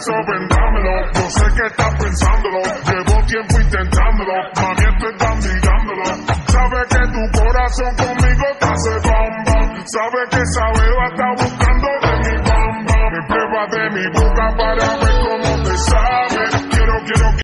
eso ven dámelo. Yo sé que estás pensándolo, llevo tiempo intentándolo. Mami, estoy tan mirándolo. Sabe que tu corazón conmigo te hace bam bam. Sabe que esa beba está buscando de mi bam bam. Me prueba de mi boca para ver cómo te sabe. Quiero